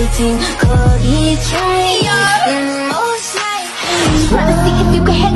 waiting 거기 차 있는 모습 Just wanna see if you can handle